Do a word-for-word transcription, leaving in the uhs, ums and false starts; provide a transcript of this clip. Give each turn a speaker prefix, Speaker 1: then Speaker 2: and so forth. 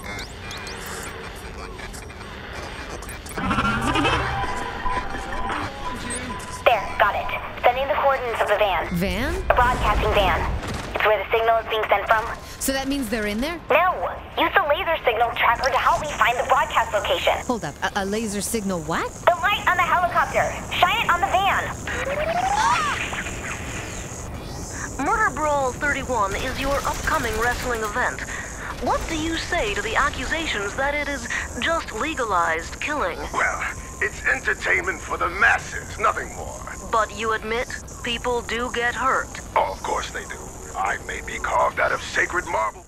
Speaker 1: There, got it. Sending the coordinates of the van.
Speaker 2: Van?
Speaker 1: A broadcasting van. It's where the signal is being sent from.
Speaker 2: So that means they're in there?
Speaker 1: No! Use the laser signal tracker to help me find the broadcast location.
Speaker 2: Hold up. A, a laser signal what?
Speaker 1: The light on the helicopter. Shine it on the van.
Speaker 3: Murder Brawl thirty-one is your upcoming wrestling event. What do you say to the accusations that it is just legalized killing?
Speaker 4: Well, it's entertainment for the masses, nothing more.
Speaker 3: But you admit people do get hurt.
Speaker 4: Oh, of course they do. I may be carved out of sacred marble.